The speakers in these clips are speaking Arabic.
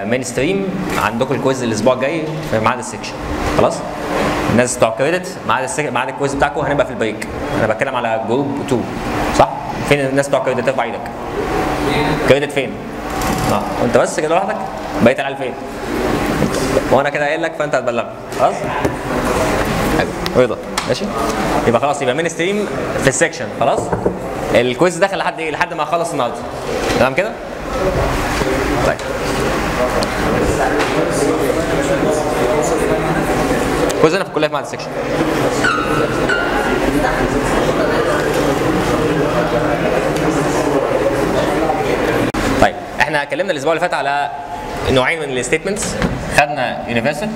مين ستريم عندكم الكويز الاسبوع الجاي في ميعاد السكشن. خلاص؟ الناس بتوع كريدت ميعاد الكويز بتاعكم هنبقى في البريك. انا بتكلم على جروب 2 صح؟ فين الناس بتوع كريدت؟ ارفع ايدك. كريدت فين؟ وانت بس كده لوحدك؟ بقيت العيال فين؟ وانا كده قايل لك فانت هتبلغني. خلاص؟ رضا ماشي؟ يبقى خلاص يبقى مين ستريم في السكشن. خلاص؟ الكويز داخل لحد ايه؟ لحد ما اخلص النهارده. تمام كده؟ طيب. كويز انا في الكليه في معهد السكشن. طيب احنا اتكلمنا الاسبوع اللي فات على نوعين من الستيتمنتس. خدنا يونيفرسال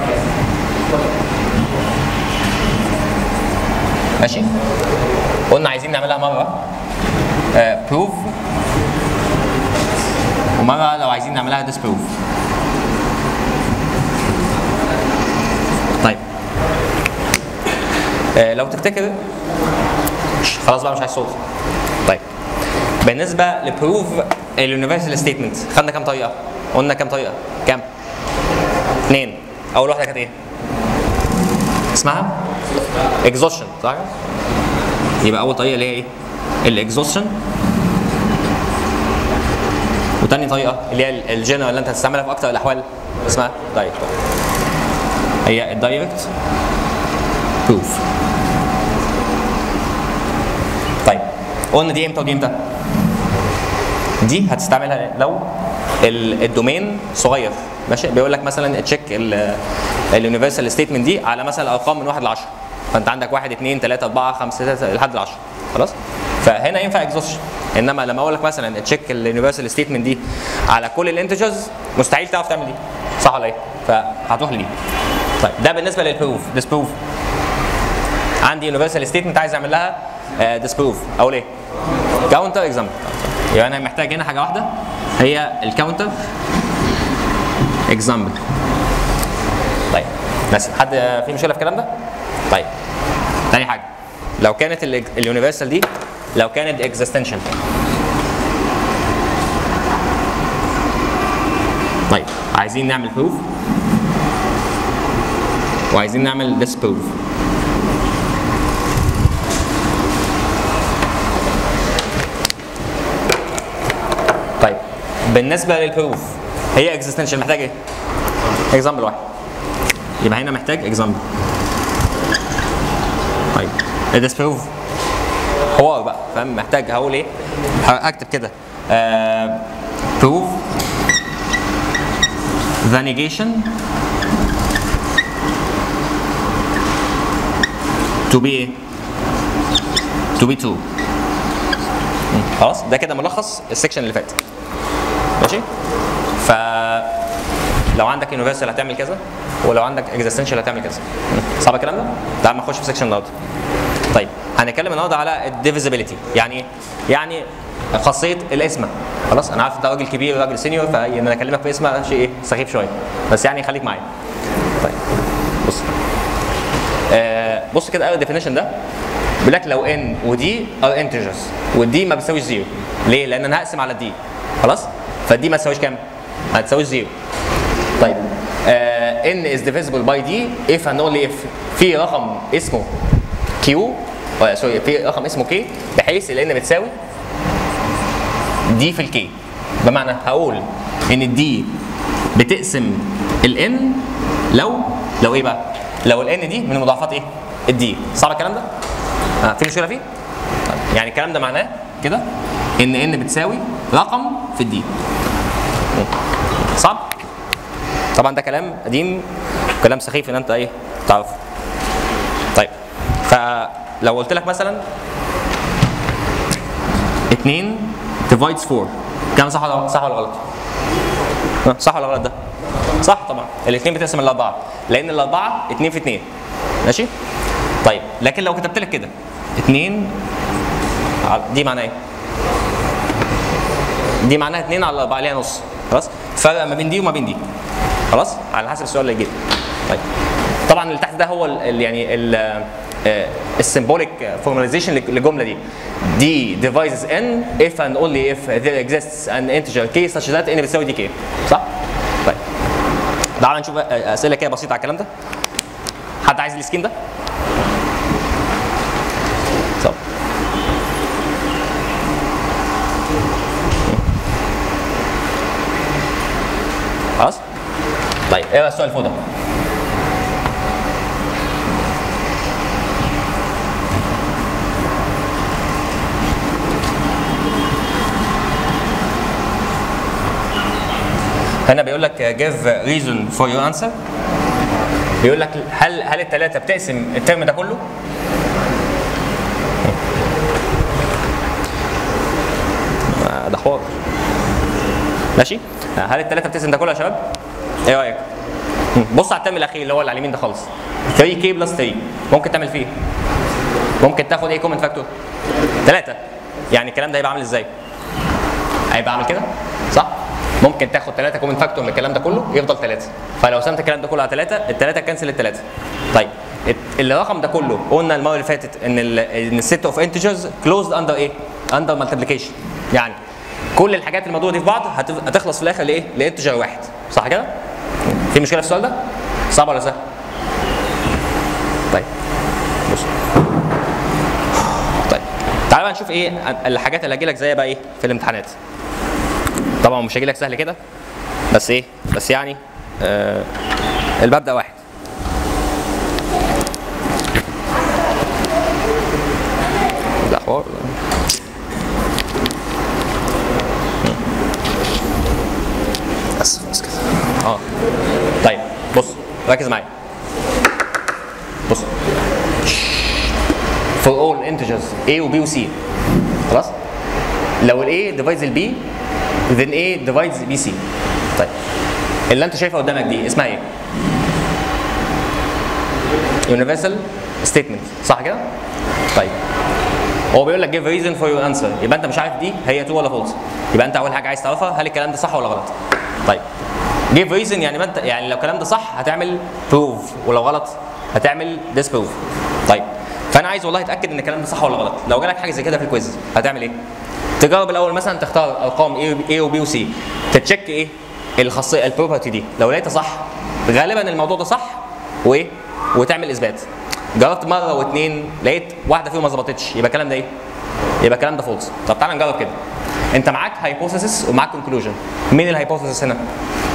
ماشي؟ قلنا عايزين نعملها مره بروف ومره لو عايزين نعملها ديسبروف. طيب لو تفتكر خلاص بقى مش عايز صوت. طيب بالنسبه لبروف اليونيفرسال ستيتمنت خدنا كام طريقه؟ قلنا كام طريقه؟ كام؟ 2. اول واحده كانت ايه؟ اسمها اكزوشن صح؟ يبقى اول طريقه اللي هي ايه؟ الاكزوشن. وتاني طريقه اللي هي الجنرال اللي انت هتستعملها في اكتر الاحوال اسمها دايركت. هي الدايركت بروف. طيب قلنا دي امتى ودي امتى؟ دي هتستعملها لو الدومين صغير ماشي؟ بيقول لك مثلا تشيك اليونيفرسال ستيتمنت دي على مثلا ارقام من 1 ل 10، فانت عندك 1 2 3 4 5 6 لحد 10. خلاص؟ فهنا ينفع اكزوشن. انما لما اقول لك مثلا تشيك اليونيفرسال ستيتمنت دي على كل الانتجرز مستحيل تعرف تعمل دي. صح ولا ايه؟ فهتروح لدي. طيب ده بالنسبه للبروف. ديسبروف عندي يونيفرسال ستيتمنت عايز اعمل لها ديسبروف. اقول ايه؟ كاونتر اكزامبل. يبقى انا محتاج هنا حاجه واحده هي الكاونتر اكزامبل. طيب بس حد في مشكله في الكلام ده؟ طيب تاني حاجه لو كانت اليونيفرسال دي لو كانت اكزيستنشال. طيب عايزين نعمل بروف وعايزين نعمل ديسبروف. طيب بالنسبه للبروف هي اكزيستنشال محتاج ايه؟ اكزامبل واحد. يبقى هنا محتاج اكزامبل. طيب الديسبروف هو بقى فاهم محتاج هقول ايه؟ هكتب كده prove the negation to be ايه؟ to be true. خلاص ده كده ملخص السكشن اللي فات. ماشي؟ لو عندك يونيفرسال هتعمل كذا ولو عندك اكزيستنشال هتعمل كذا. صعب الكلام ده؟ تعال نخش في سكشن النهارده. طيب هنتكلم النهارده على الديفيزيبيليتي. يعني ايه؟ يعني خاصيه الاسم. خلاص انا عارف انت راجل كبير وراجل سينيور فان انا اكلمك في اسم شيء ايه؟ سخيف شويه بس يعني خليك معايا. طيب بص بص كده اول ديفينيشن ده بيقول لك لو ان ودي ار انتجرز والدي ما بتساويش زيرو. ليه؟ لان انا هقسم على الدي. خلاص؟ فالدي ما تساويش كام؟ ما تساويش زيرو. طيب n is divisible by d if and only if في رقم اسمه q سوري في رقم اسمه k بحيث ال n بتساوي d في ال k. بمعنى هقول ان ال d بتقسم ال n لو ايه بقى؟ لو ال n دي من مضاعفات ايه؟ ال d. صعب الكلام ده؟ في مشكله فيه؟ طيب يعني الكلام ده معناه كده ان n بتساوي رقم في ال d. صعب؟ طبعا ده كلام قديم وكلام سخيف ان انت ايه تعرفه. طيب فلو قلت لك مثلا 2 divides 4 كام؟ صح ولا غلط؟ صح ولا غلط ده؟ صح طبعا. الاثنين بتقسم الاربعه لان الاربعه 2 في 2 ماشي؟ طيب لكن لو كتبت لك كده 2 دي معناها ايه؟ دي معناها 2 على 4 ليها نص. خلاص؟ فرق ما بين دي وما بين دي. خلاص؟ على حسب السؤال اللي يجي. طيب طبعا اللي تحت ده هو يعني السيمبوليك فورماليزيشن للجمله دي. d divides n if and only if there exists an integer k such that n بتساوي دي k. صح؟ طيب تعالى نشوف اسئله كده بسيطه على الكلام ده. حد عايز السكيم ده؟ طب خلاص؟ طيب ايه السؤال اللي فوق ده؟ هنا بيقول لك give reason for your answer. بيقول لك هل الثلاثه بتقسم الترم ده كله؟ ده حوار. ماشي؟ هل الثلاثه بتقسم ده كله يا شباب؟ ايه رايك؟ بص على الترم الاخير اللي هو اللي على اليمين ده خالص. 3k بلس 3 ممكن تعمل فيه؟ ممكن تاخد ايه كومنت فاكتور؟ 3. يعني الكلام ده هيبقى عامل ازاي؟ هيبقى عامل كده؟ صح؟ ممكن تاخد 3 كومنت فاكتور من الكلام ده كله يفضل 3. فلو قسمت الكلام ده كله على 3 ال3 كنسل ال3. طيب الرقم ده كله قلنا المره اللي فاتت ان الست اوف انتجرز كلوزد اندر ايه؟ اندر مالتيبليكيشن. يعني كل الحاجات الموجوده دي في بعض هتخلص في الاخر لايه؟ لانتجر واحد. صح كده؟ في مشكله في السؤال ده؟ صعب ولا سهل؟ طيب بص. طيب تعالى بقى نشوف ايه الحاجات اللي هتجيلك زي بقى ايه في الامتحانات. طبعا مش هيجيلك سهل كده بس ايه؟ بس يعني المبدأ واحد. ده حوار. بس كده. طيب بص ركز معايا. بص for all integers a و b و c خلاص؟ لو ال a divides ال b then a divides bc. طيب اللي انت شايفها قدامك دي اسمها ايه؟ universal statement. صح كده؟ طيب هو بيقول لك give reason for your answer. يبقى انت مش عارف دي هي true ولا false. يبقى انت اول حاجه عايز تعرفها هل الكلام ده صح ولا غلط. طيب give reason يعني انت يعني لو الكلام ده صح هتعمل prove ولو غلط هتعمل disprove. طيب فانا عايز والله اتاكد ان الكلام ده صح ولا غلط. لو جالك حاجه زي كده في الكويز هتعمل ايه؟ تجرب الاول مثلا تختار ارقام A و B و C تتشيك ايه؟ الخاصيه البروبرتي دي. لو لقيتها صح غالبا الموضوع ده صح وايه؟ وتعمل اثبات. جربت مره واثنين لقيت واحده فيهم ما ظبطتش يبقى الكلام ده ايه؟ يبقى الكلام ده فولس. طب تعالى نجرب كده. انت معاك هايبوثيسيس ومعاك كونكلوجن. مين الهايبوثيسيس هنا؟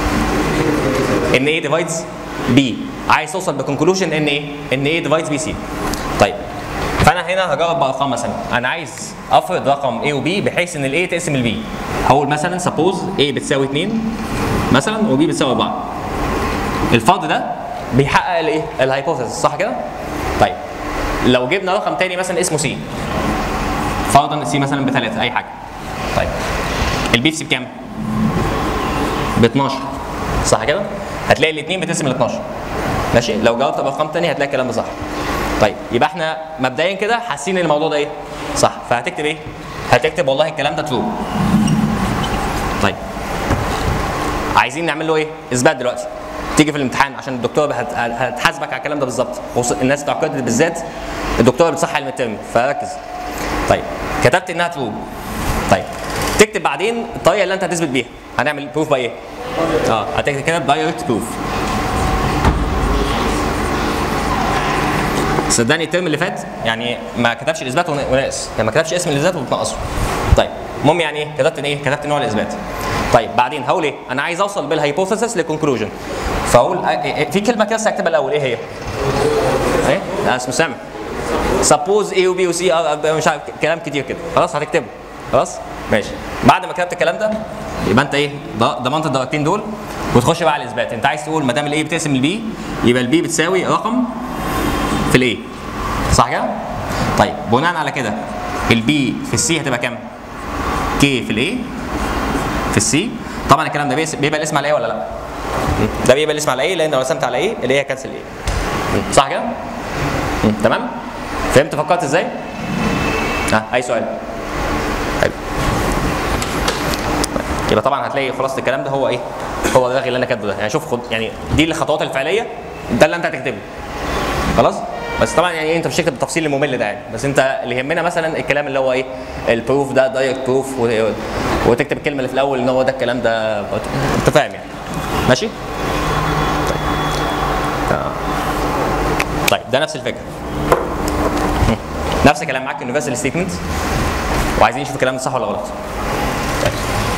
ان A ديفايدز B. عايز توصل بكونكلوجن ان ايه؟ ان A ديفايدز BC. طيب فانا هنا هجرب بارقام مثلا. انا عايز افرض رقم A و B بحيث ان ال A تقسم ال B. هقول مثلا سبوز A بتساوي 2 مثلا و B بتساوي 4. الفرض ده بيحقق الايه؟ الهايبوثيسيس. صح كده؟ طيب لو جبنا رقم تاني مثلا اسمه C فرضا C مثلا ب3 اي حاجه. طيب البي بسي بكام؟ ب 12. صح كده؟ هتلاقي الاثنين بتقسم ال 12. ماشي؟ لو جاوبت بارقام ثانيه هتلاقي الكلام ده صح. طيب يبقى احنا مبدئيا كده حاسين ان الموضوع ده ايه؟ صح. فهتكتب ايه؟ هتكتب والله الكلام ده ترو. طيب عايزين نعمل له ايه؟ اثبات دلوقتي. تيجي في الامتحان عشان الدكتور هتحاسبك على الكلام ده بالظبط. الناس بتوع الكريدت بالذات الدكتور بتصحح علم الترم فركز. طيب كتبت انها ترو. طيب تكتب بعدين الطريقه اللي انت هتثبت بيها. هنعمل بروف باي ايه؟ هتكتب كده دايركت بروف. صدقني الترم اللي فات يعني ما كتبش الاثبات وناقص، يعني ما كتبش اسم الاثبات وبتنقصه. طيب المهم يعني ايه؟ كتبت ايه؟ كتبت نوع الاثبات. طيب بعدين هقول ايه؟ انا عايز اوصل بالهايبوثيسيس لكونكلوجن. فاقول في كلمه كده هكتبها الاول. ايه هي؟ ايه؟ انا اسمه سامع. سبوز A و B و C مش عارف كلام كتير كده. خلاص هتكتبه. خلاص؟ ماشي. بعد ما كتبت الكلام ده يبقى انت ايه؟ ضمنت الدرجتين دول وتخش بقى على الاثبات. انت عايز تقول ما دام الاي بتقسم البي يبقى البي بتساوي رقم في الاي. صح كده؟ طيب بناء على كده البي في السي هتبقى كام؟ كي في الاي في السي. طبعا الكلام ده بيبقى الاسم على ايه ولا لا؟ ده بيبقى الاسم على ايه لان لو رسمت على ايه اللي هي كنسل ايه. صح كده؟ تمام؟ فهمت فكرت ازاي؟ اي سؤال؟ حلو. يبقى طبعا هتلاقي خلاصه الكلام ده هو ايه؟ هو الرغي اللي انا كاتبه ده. يعني شوف يعني دي الخطوات الفعليه ده اللي انت هتكتبه. خلاص؟ بس طبعا يعني انت مش هتكتب بالتفصيل الممل ده يعني، بس انت اللي يهمنا مثلا الكلام اللي هو ايه؟ البروف ده دايركت بروف وتكتب الكلمه اللي في الاول ان هو ده الكلام ده انت فاهم يعني. ماشي؟ طيب ده نفس الفكره. نفس الكلام معاك يونيفرسال ستيتمنت، وعايزين نشوف الكلام ده صح ولا غلط. طيب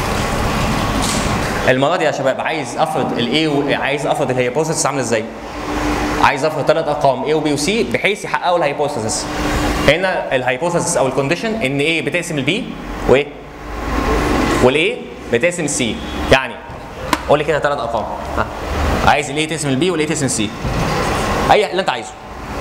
المره دي يا شباب عايز افرض الاي، عايز افرض الهيبوثيسيس عامله ازاي؟ عايز افرض 3 ارقام A و B و C بحيث يحققوا الهيبوثيسيس. هنا الهيبوثيسيس او الكونديشن ان A بتقسم البي وايه؟ والاي بتقسم السي. يعني قول لي كده 3 ارقام. ها عايز الاي تقسم البي والاي تقسم السي. اي اللي انت عايزه.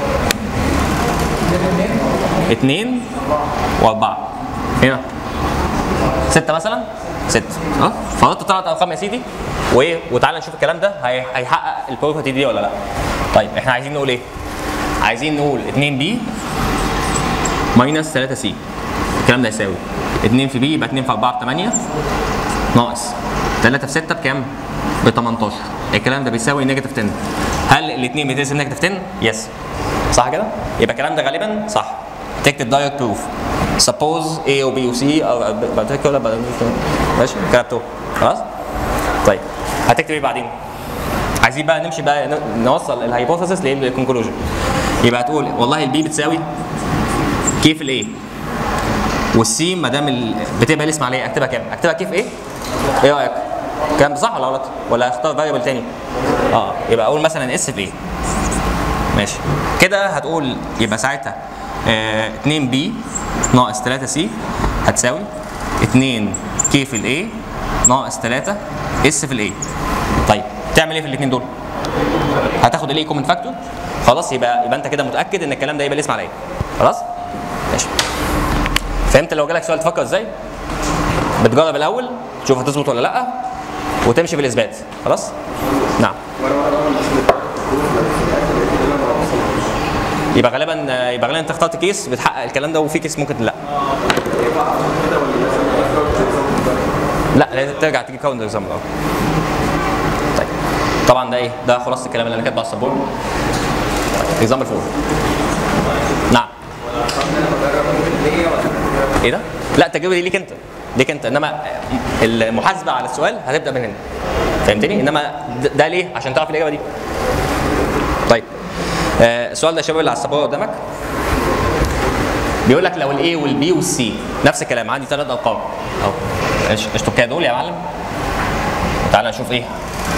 2 و4 هنا 6 مثلا 6. فرضت 3 ارقام يا سيدي وايه، وتعالى نشوف الكلام ده هيحقق البروبرتي دي ولا لا. طيب احنا عايزين نقول ايه؟ عايزين نقول 2 بي ماينس 3 سي. الكلام ده يساوي 2 في بي يبقى 2 في 4 ب 8 ناقص 3 في 6 بكام؟ ب 18. الكلام ده بيساوي نيجاتيف 10. هل الاثنين بتقسم نيجاتيف 10؟ يس. صح كده؟ يبقى الكلام ده غالبا صح. تكتب دايركت بروف. suppose A و B و C او particular ماشي؟ كتبته خلاص؟ طيب هتكتب ايه بعدين؟ عايزين بقى نمشي بقى نوصل الهايبوثيسيس للكونكلوجن. يبقى هتقول والله البي بتساوي كيف الايه؟ والسي ما دام بتبقى الاسم عليه اكتبها كام؟ اكتبها كيف ايه؟ ايه رايك؟ الكلام ده صح ولا غلط؟ ولا اختار فاريبل تاني؟ يبقى اقول مثلا اس في ايه؟ ماشي كده هتقول يبقى ساعتها 2 بي ناقص 3 سي هتساوي 2 كي في الايه ناقص 3 اس في الايه. طيب تعمل ايه في الاثنين دول؟ هتاخد الايه كومن فاكتور خلاص. يبقى انت كده متاكد ان الكلام ده يبقى الاسم عليه خلاص؟ ماشي. فهمت لو جالك سؤال تفكر ازاي؟ بتجرب الاول تشوف هتظبط ولا لا وتمشي بالاثبات خلاص؟ نعم. يبقى غالبا انت اخترت كيس بتحقق الكلام ده، وفي كيس ممكن لا. لا لازم ترجع تجيب كاونتر اكزامبل. طيب طبعا ده ايه؟ ده خلاصه الكلام اللي انا كاتبه على السبورت. اكزامبل 4. نعم. ايه ده؟ لا التجربه دي ليك انت انما المحاسبه على السؤال هتبدا من هنا. فهمتني؟ انما ده ليه؟ عشان تعرف الاجابه دي. طيب السؤال ده يا شباب اللي على السبوره قدامك بيقول لك لو الاي والبي والسي نفس الكلام، عندي 3 ارقام اهو. اشطب كده دول يا معلم. تعالى نشوف ايه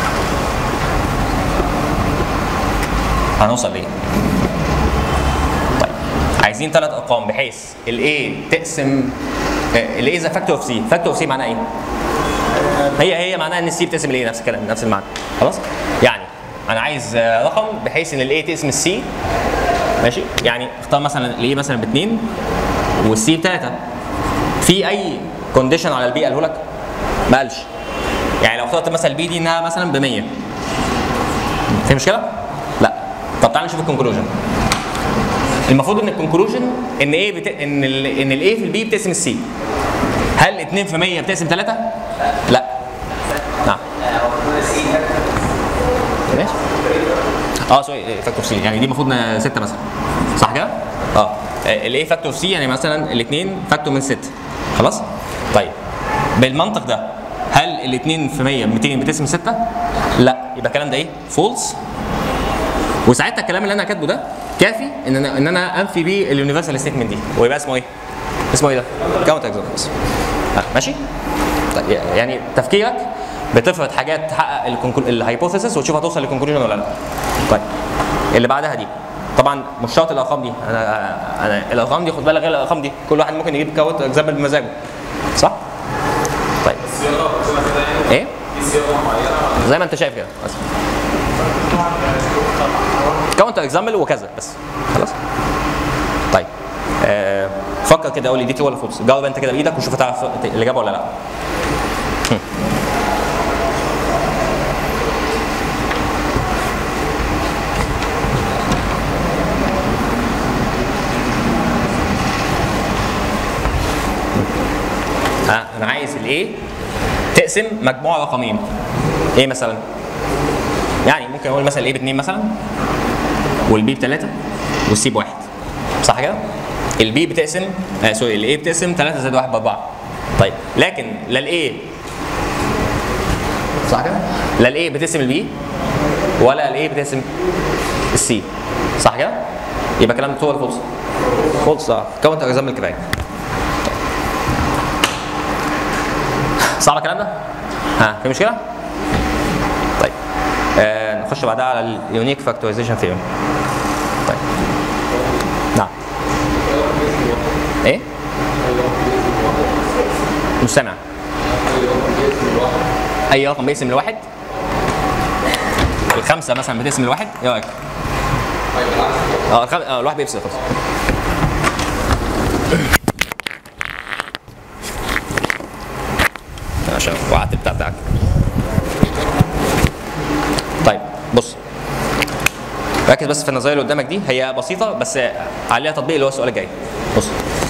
هنوصل ليه. طيب عايزين 3 ارقام بحيث الاي تقسم الاي ذا فاكتور اوف سي. فاكتور اوف سي معناها ايه؟ هي معناها ان السي بتقسم الاي. نفس الكلام نفس المعنى خلاص. يعني انا عايز رقم بحيث ان الاي تقسم السي ماشي. يعني اختار مثلا الاي مثلا ب 2 والسي ب 3. في اي كونديشن على البي قاله لك؟ ما قالش. يعني لو اخترت مثلا البي دي انها مثلا ب 100 في مشكله؟ لا. طب تعالى نشوف الكونكلوجن. المفروض ان الكونكلوجن ان ايه ان الاي في البي بتقسم السي. هل 2 في 100 بتقسم 3؟ لا. نعم. ماشي. سوري فاكتور سي يعني دي المفروض 6 مثلا صح كده؟ الايه فاكتور سي يعني مثلا الاثنين فاكتور من 6 خلاص؟ طيب بالمنطق ده هل الاثنين في 100 200 بتقسم 6؟ لا. يبقى الكلام ده ايه؟ فولس. وساعتها الكلام اللي انا كاتبه ده كافي ان انا انفي بيه اليونيفرسال ستيتمنت دي، ويبقى اسمه ايه؟ اسمه ايه ده؟ كاونتر اكزامبلز. ماشي؟ طيب يعني تفكيرك بتفرض حاجات تحقق الهايبوثيسيس وتشوف هتوصل للكونكلوجن ولا لا. طيب اللي بعدها دي طبعا مش شرط الارقام دي. انا الارقام دي خد بالك غير الارقام دي، كل واحد ممكن يجيب كاونتر اكزامبل بمزاجه صح؟ طيب ايه؟ زي ما انت شايف كده بس كاونتر اكزامبل وكذا بس خلاص. طيب فكر كده قول لي دي ترو ولا فولس. جاوب انت كده بايدك وشوف هتعرف الاجابه ولا لا. انا عايز الايه تقسم مجموعه رقمين. ايه مثلا؟ يعني ممكن اقول مثلا الايه ب2 مثلا والبي ب3 والسي ب1 صح كده؟ البي بتقسم سوري الايه بتقسم 3 زائد 1 ب4. طيب لكن لا الايه صح كده؟ لا الاي بتقسم البي ولا الاي بتقسم السي، صح كده؟ يبقى الكلام ده ترو ولا فولس؟ فولس. كونت اكزامبل كفايه. صعب الكلام ده؟ ها في مشكله؟ طيب نخش بعدها على اليونيك فاكتورايزيشن ثيورم. طيب نعم ايه؟ مش سامع. اي رقم بيقسم لواحد؟ الخمسه مثلا بتقسم لواحد؟ ايه رايك؟ الواحد بيقسم خلاص. عشان وقعت البتاع بتاعك. طيب بص ركز بس في النظريه اللي قدامك دي، هي بسيطه بس عليها تطبيق اللي هو السؤال الجاي. بص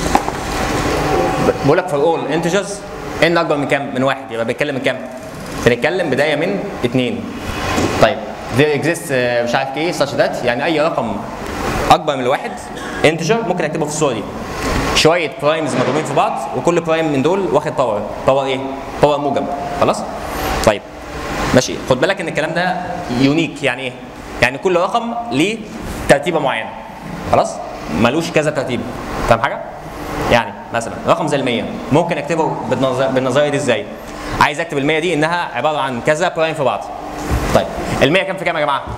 بقول لك فور اول انتجرز ان اكبر من كام؟ من واحد، يبقى بنتكلم من كام؟ بنتكلم بدايه من 2. طيب there exists مش عارف ايه such that، يعني اي رقم اكبر من الواحد انتجر ممكن اكتبه في الصوره دي. شويه برايمز مضروبين في بعض وكل برايم من دول واخد باور. باور ايه؟ باور موجب. خلاص؟ طيب ماشي، خد بالك ان الكلام ده يونيك. يعني ايه؟ يعني كل رقم ليه ترتيبه معينه. خلاص؟ ملوش كذا ترتيب. فاهم حاجه؟ يعني مثلا رقم زي ال 100 ممكن اكتبه بالنظريه دي ازاي؟ عايز اكتب ال 100 دي انها عباره عن كذا برايم في بعض. طيب ال 100 كام في كام يا جماعه؟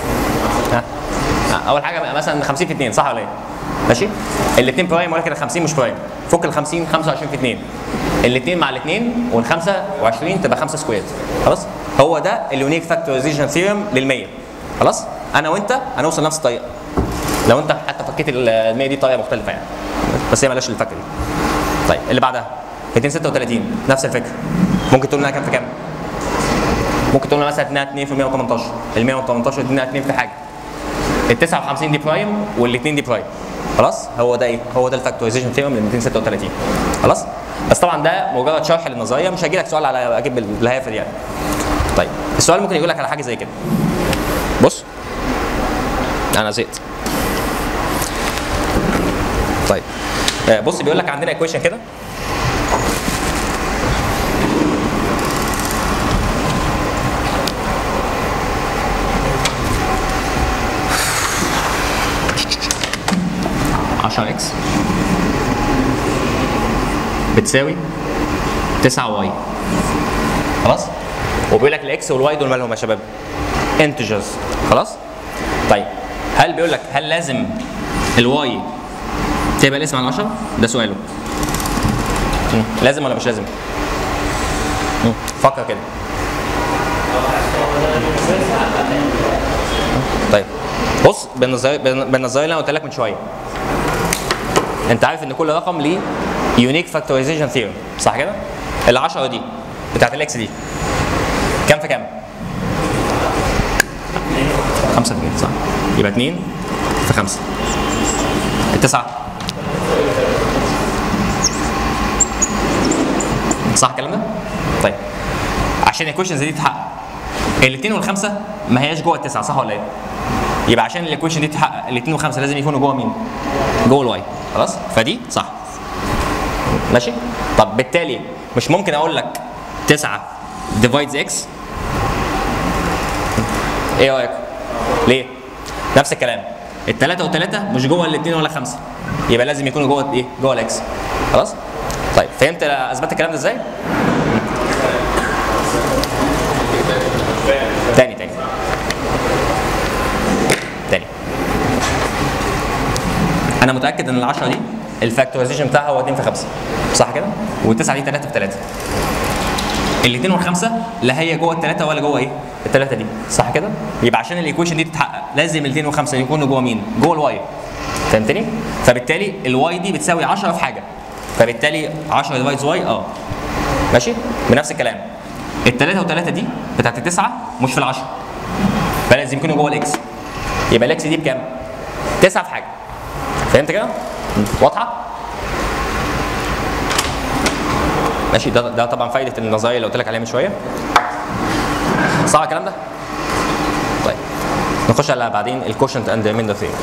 اول حاجه مثلا 50 في 2 صح ولا ايه؟ ماشي؟ الاثنين برايم ولكن ال 50 مش برايم. فك ال 50 25 في 2. الاثنين مع الاثنين وال 25 تبقى 5 سكوير. خلاص؟ هو ده اليونيك فاكتورايزيشن ثيورم لل 100. خلاص؟ انا وانت هنوصل نفس الطريقه. لو انت حتى فكيت ال 100 دي طريقه مختلفه يعني. بس هي مالهاش الفكه دي. طيب اللي بعدها 236 نفس الفكره. ممكن تقول لنا كام في كام؟ ممكن تقول لنا مثلا انها 2 في 118. ال 118 دي 2 في حاجه. ال 59 دي برايم والاثنين دي برايم. خلاص؟ هو ده ايه؟ هو ده الفاكتورايزيشن ثيورم لل 236. خلاص؟ بس طبعا ده مجرد شرح للنظريه، مش هيجي لك سؤال على اجيب بالهيافه دي يعني. طيب السؤال ممكن يقول لك على حاجه زي كده. بص انا زهقت. طيب بص بيقول لك عندنا ايكويشن كده. x بتساوي 9y. خلاص؟ وبيقول لك الاكس والواي دول مالهم يا شباب؟ انتجرز. خلاص؟ طيب هل بيقول لك هل لازم الواي تبقى الاسم على 10؟ ده سؤاله. لازم ولا مش لازم؟ فكر كده. طيب بص بالنظريه اللي انا قلت لك من شويه. انت عارف ان كل رقم ليه يونيك فاكتورايزيشن ثيورم، صح كده؟ ال10 دي بتاعت الاكس دي كام في كام؟ 5 في 2 صح؟ يبقى 2 في 5. التسعة صح الكلام ده؟ طيب عشان الايكويشن دي تتحقق الاثنين والخمسه ما هياش جوه التسعه صح ولا ايه؟ يبقى عشان الايكويشن دي تتحقق الاثنين والخمسه لازم يكونوا جوه مين؟ جوه الواي. خلاص؟ فدي صح. ماشي؟ طب بالتالي مش ممكن اقول لك 9 ديفايدز اكس؟ ايه رايك؟ ليه؟ نفس الكلام. الثلاثة والثلاثة مش جوه الاثنين ولا خمسة. يبقى لازم يكونوا جوه ايه؟ جوه الاكس. خلاص؟ طيب فهمت اثبت الكلام ده ازاي؟ تاني انا متاكد ان ال10 دي الفاكتورايزيشن بتاعها هو 2 في 5 صح كده؟ وال9 دي 3 في 3. الاثنين والخمسه لا هي جوه الثلاثه ولا جوه ايه؟ الثلاثه دي صح كده؟ يبقى عشان الايكويشن دي تتحقق لازم الاثنين والخمسه يكونوا جوه مين؟ جوه الواي. فهمتني؟ فبالتالي الواي دي بتساوي 10 في حاجه. فبالتالي 10 ديفايدز واي ماشي؟ بنفس الكلام. الثلاثه والثلاثه دي بتاعت التسعه مش في ال10. فلازم يكونوا جوه الاكس. يبقى الاكس دي بكام؟ 9 في حاجه. فهمت كده؟ واضحه؟ ماشي. ده طبعا فايده النظريه اللي قلت لك عليها من شويه. صح الكلام ده؟ طيب نخش على بعدين الكوشنت اند ريميندر ثيوري.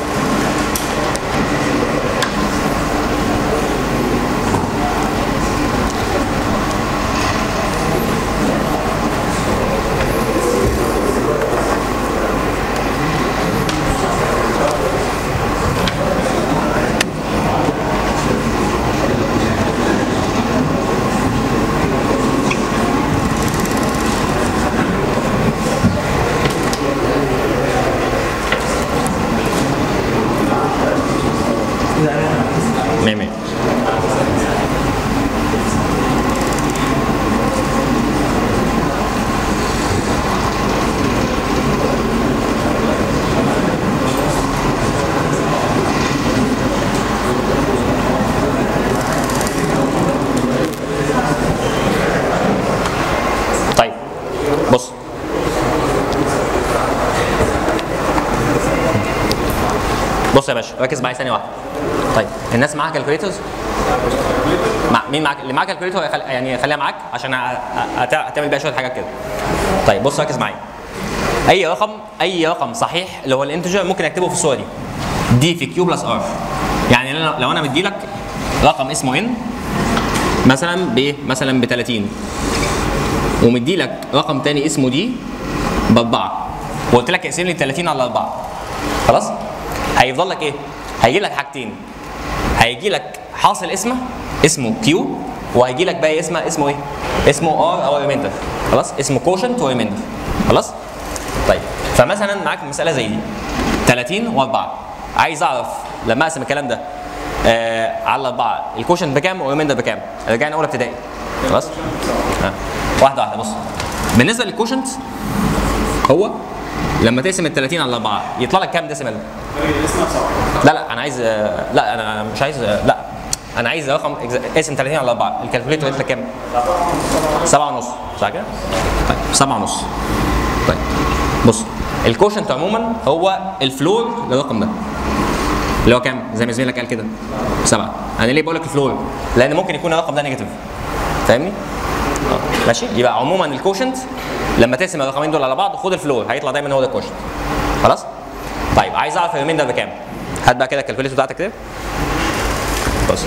بص يا باشا ركز معايا ثانيه واحده. طيب الناس معاها كالكوليترز؟ مين معاك؟ اللي معاه كالكوليتر يعني خليها معاك عشان هتعمل بيها شويه حاجات كده. طيب بص ركز معايا. اي رقم صحيح اللي هو الانتجر ممكن اكتبه في الصوره دي. دي في كيو بلس ار. يعني لو انا مدي لك رقم اسمه ان مثلا مثلا ب 30 ومدي لك رقم تاني اسمه دي ب4 وقلت لك اقسم لي 30 على 4 خلاص؟ هيفضل لك ايه؟ هيجي لك حاجتين. هيجي لك حاصل اسمه كيو وهيجي لك باقي اسمه ايه؟ اسمه ار او ريميندر خلاص؟ اسمه كوشنت وريميندر خلاص؟ طيب فمثلا معاك مساله زي دي 30 و4 عايز اعرف لما اقسم الكلام ده على 4 الكوشنت بكام والريميندر بكام؟ رجعنا اولى ابتدائي خلاص؟ واحده واحده. بص بالنسبه للكوشنت هو لما تقسم ال 30 على 4 يطلع لك كام ديسيمال؟ لا انا عايز لا انا مش عايز لا انا عايز رقم اقسم 30 على 4 الكالكوليتر قلت لك كام؟ 7.5 صح كده؟ طيب 7.5. طيب بص الكوشنت عموما هو الفلور للرقم ده اللي هو كام؟ زي ما زميلك قال كده 7. انا ليه بقول لك الفلور؟ لان ممكن يكون الرقم ده نيجاتيف فاهمني؟ ماشي؟ يبقى عموما الكوشنت لما تقسم الرقمين دول على بعض خد الفلور هيطلع دايما هو ده الكوشنت خلاص؟ طيب عايز اعرف الريميندر بكام؟ هات بقى كده الكالكوليتر بتاعتك كده بص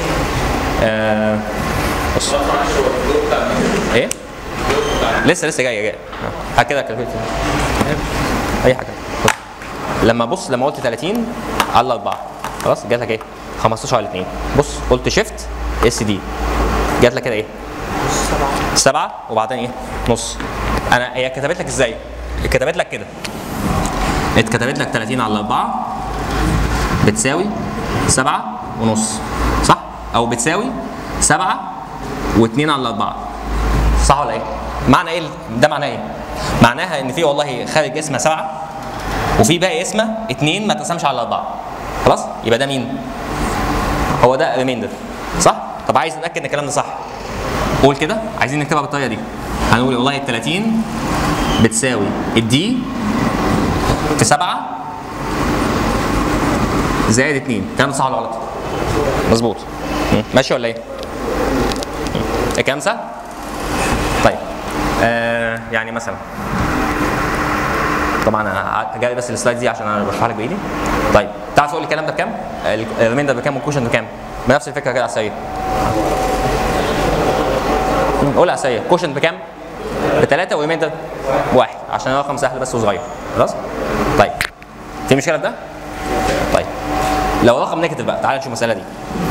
بص ايه؟ لسه جاي هات كده الكالكوليتر اي حاجه. بص لما قلت 30 على 4 خلاص جات لك ايه؟ 15 على 2. بص قلت شيفت اس دي جات لك كده ايه؟ 7 وبعدين ايه؟ نص. هي كتبت لك ازاي؟ اتكتبت لك كده. اتكتبت لك 30 على 4 بتساوي 7 ونص صح؟ او بتساوي 7 و2 على 4 صح ولا ايه؟ معنى ايه ده؟ معناه ايه؟ معناها ان في والله خارج اسمها 7 وفي باقي اسمها 2 ما اتقسمش على 4 خلاص؟ يبقى ده مين؟ هو ده ريميندر صح؟ طب عايز نتاكد ان الكلام ده صح قول كده عايزين نكتبها بالطريقه دي. هنقول والله ال 30 بتساوي الدي في 7 زائد 2. الكلام ده صح ولا غلط؟ مظبوط. ماشي ولا ايه؟ الكلام سهل؟ طيب يعني مثلا طبعا انا هجري بس السلايد دي عشان انا بشرح لك بايدي. طيب تعرف تقول لي الكلام ده بكام؟ الريميندر بكام والكوشنت بكام؟ بنفس الفكره كده على السريع. قول على السريع كوشنت بكام؟ ب3 وريميندر ب1 عشان الرقم سهل بس وصغير خلاص؟ طيب في مشكله في ده؟ طيب لو رقم نيجاتيف بقى تعالى نشوف المساله دي.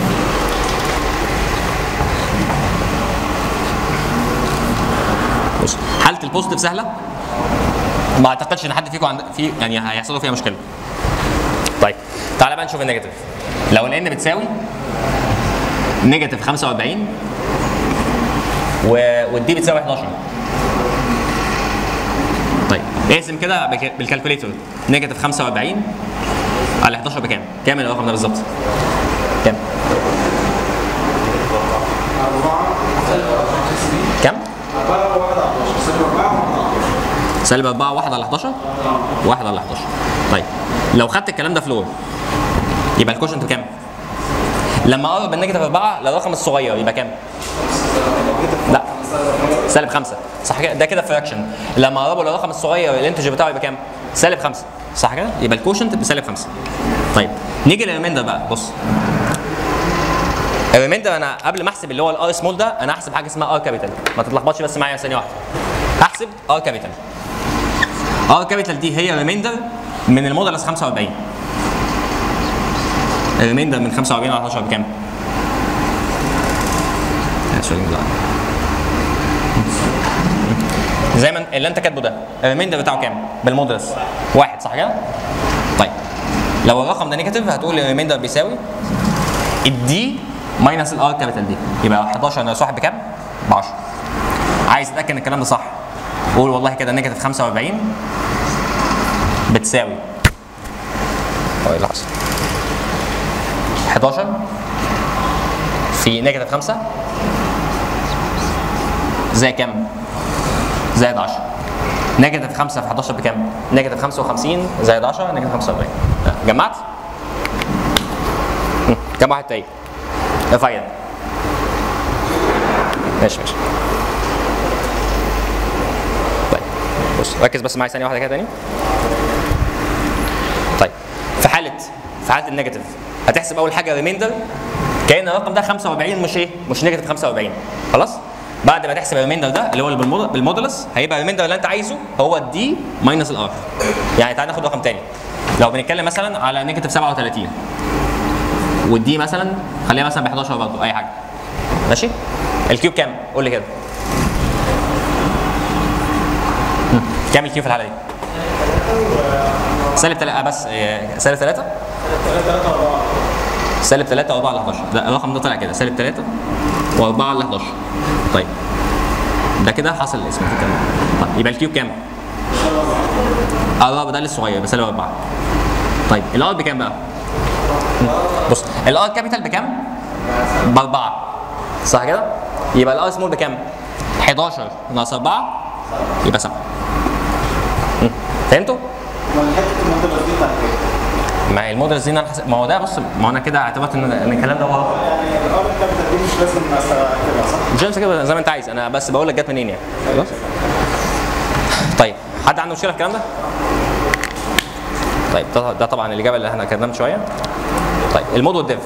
بص حاله البوزيتيف سهله ما اعتقدش ان حد فيكم يعني هيحصل له فيها مشكله. طيب تعالى بقى نشوف النيجاتيف. لو الان بتساوي نيجاتيف 45 والدي بتساوي 11. طيب اقسم كده بالكالكوليتر نيجاتيف 45 على 11 بكام؟ كام الرقم ده بالظبط؟ كام؟ كام؟ سالب 4 1 على 11 1 على 11. طيب لو خدت الكلام ده فلور يبقى الكوشنت بكام؟ لما اقرب من نيجاتيف 4 للرقم الصغير يبقى كام؟ لا سالب 5 صح كده؟ ده كده فراكشن. لما اقربه للرقم الصغير الانتجر بتاعه يبقى كام؟ سالب 5 صح كده؟ يبقى الكوشنت بسالب 5. طيب نيجي للريميندر بقى. بص الريميندر انا قبل ما احسب اللي هو الار سمول ده انا هحسب حاجه اسمها ار كابيتال. ما تتلخبطش بس معايا ثانيه واحده. هحسب ار كابيتال. ار كابيتال دي هي ريميندر من المودلس 45. الريميندر من 45 على 11 بكام؟ زي ما اللي انت كاتبه ده الريميندر بتاعه كام؟ بالمودلس 1 صح كده؟ طيب لو الرقم ده نيجاتيف هتقول الريميندر بيساوي الدي ماينس الار كابيتال دي. يبقى 11 ناقص 1 بكام؟ ب 10. عايز تتاكد ان الكلام ده صح قول والله كده نيجاتيف 45 بتساوي ايه اللي حصل؟ 11 في نيجاتيف 5 زي كام؟ زائد 10. نيجاتيف 5 في 11 بكام؟ نيجاتيف 55 زائد 10 نيجاتيف 45. جمعت؟ كم واحد تاني؟ ارفع ايدك. ماشي. طيب بص ركز بس معايا ثانيه واحده كده تاني. طيب في حاله النيجاتيف هتحسب اول حاجه ريميندر، كأن الرقم ده 45 مش نيجاتيف 45. خلاص؟ بعد ما تحسب الريميندر ده اللي هو بالمودولس هيبقى الريميندر اللي انت عايزه هو الدي ماينس الار. يعني تعال ناخد رقم تاني. لو بنتكلم مثلا على نيجاتيف 37 والدي مثلا خليها مثلا ب 11 برضه اي حاجه. ماشي؟ الكيوب كام؟ قول لي كده. كام الكيوب في الحاله دي؟ سالب 3 بس سالب 3 سالب 3 و4 ل 11. لا الرقم ده طلع كده سالب 3 و4 ل 11. طيب ده كده حصل الاسم في الكلام. طيب يبقى الكيوب كام؟ الرابع ده الصغير بسالب 4. طيب الار بكام بقى؟ بص الار كابيتال بكام؟ ب4 صح كده؟ يبقى الار سمول بكام؟ 11 ناقص 4 يبقى 7. فهمتوا؟ ما هي المودلز دي ما هو ده بص ما انا كده اعتبرت ان الكلام ده هو يعني الار الكابيتال دي مش لازم اكتبها صح؟ مش لازم كده زي ما انت عايز، انا بس بقول لك جت منين يعني. خلاص؟ طيب حد عنده مشكله في الكلام ده؟ طيب ده طبعا الاجابه اللي احنا كنا من شويه. طيب المود والديف.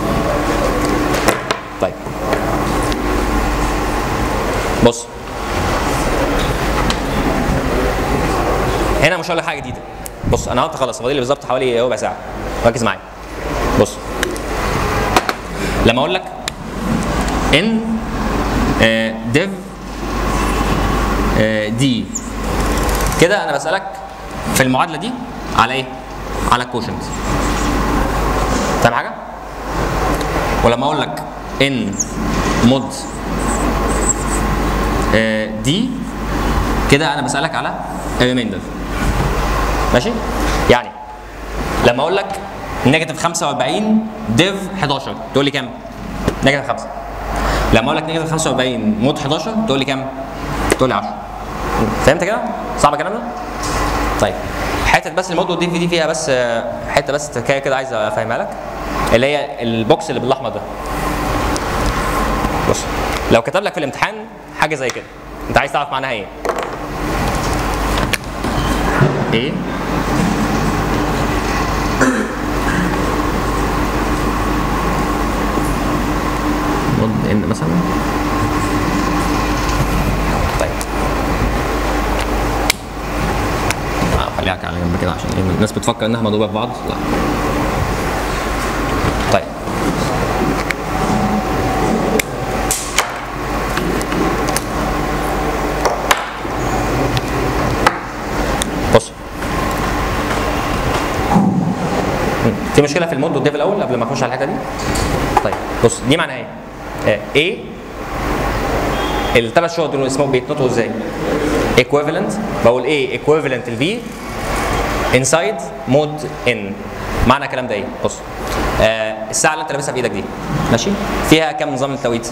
طيب بص هنا مش هقول لك حاجه جديده. بص انا قلت خلاص فاضل لي بالظبط حوالي ربع ساعه. ركز معايا. بص لما اقول لك ان ديف دي كده انا بسالك في المعادله دي على ايه؟ على الكوشنت. فاهم حاجه؟ ولما اقول لك ان مود دي كده انا بسالك على الريميندر. ماشي؟ يعني لما اقول لك نيجاتيف 45 ديف 11 تقول لي كام؟ نيجاتيف 5. لما اقول لك نيجاتيف 45 مود 11 تقول لي كام؟ تقول لي 10. فهمت كده؟ صعب الكلام ده؟ طيب حته بس المود والديف دي فيها بس حته بس تكايه كده عايز افهمها لك، اللي هي البوكس اللي بالاحمر ده. بص لو كتب لك في الامتحان حاجه زي كده انت عايز تعرف معناها ايه؟ ايه؟ مود ان مثلا. طيب خليها على جنب كده عشان الناس بتفكر انها مضروبه في بعض. لا. طيب بص في مشكله في المود والديف الاول قبل ما اخش على الحته دي. طيب بص دي معناها ايه؟ ايه الثلاث شهور دول اسمهم بيتنطقوا ازاي؟ equivalent. بقول ايه equivalent ال V inside mode n. معنى الكلام ده ايه؟ بص الساعه اللي انت لابسها في ايدك دي ماشي؟ فيها كام نظام التوقيت؟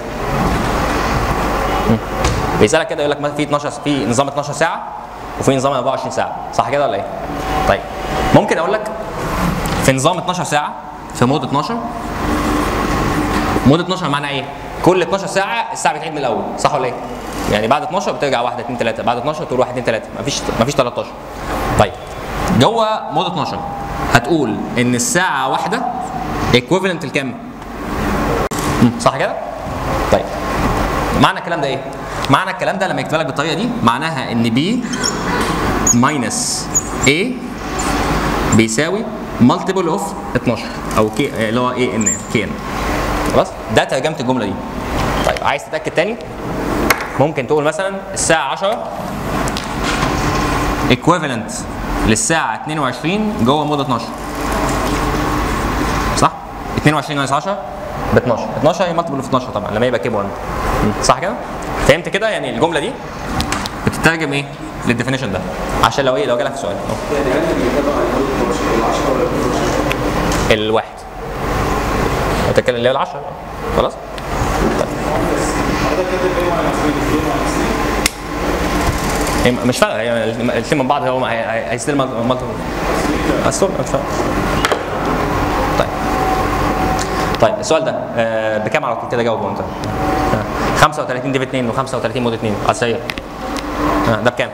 بيسالك كده يقول لك في 12 في نظام 12 ساعه وفي نظام 24 ساعه صح كده ولا ايه؟ طيب ممكن اقول لك في نظام 12 ساعه في مود 12. مود 12 معناه ايه؟ كل 12 ساعه الساعه بتعيد من الاول صح ولا ايه؟ يعني بعد 12 بترجع 1 2 3 بعد 12 تقول 1 2 3 مفيش 13. طيب جوه مود 12 هتقول ان الساعه واحده ايكويفالنت لكام؟ صح كده؟ طيب معنى الكلام ده ايه؟ معنى الكلام ده لما يكتب لك بالطريقه دي معناها ان بي ماينس A بيساوي مالتيبل اوف 12 او كي اللي هو اي ان كي ان. خلاص؟ ده ترجمه الجمله دي. طيب عايز تتاكد تاني؟ ممكن تقول مثلا الساعه 10 ايكويفالنت للساعه 22 جوه مود 12. صح؟ 22 ناقص 10 ب 12. 12 هي مالتيبل اوف 12 طبعا لما يبقى كيب 1. صح كده؟ فهمت كده؟ يعني الجمله دي بتترجم ايه؟ للديفينيشن ده عشان لو ايه لو جالك سؤال. الواحد بتتكلم اللي هي ال10 خلاص؟ مش فارقه يعني الاثنين من بعض هو هيستلم مالتيبل. طيب طيب السؤال ده بكام على طول كده جاوبه انت؟ 35 ديف 2 و35 مود 2 على السريع. ده بكام؟